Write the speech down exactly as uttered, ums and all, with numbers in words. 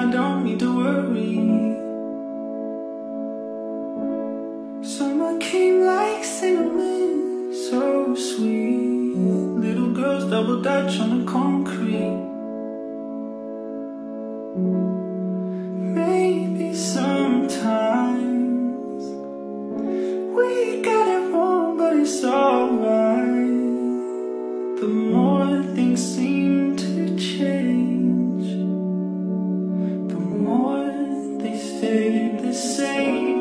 I don't need to worry. Summer came like cinnamon, so sweet. Little girls double dutch on the concrete. Maybe sometimes we got it wrong, but it's alright. The more things seem to change, the more they stay the same.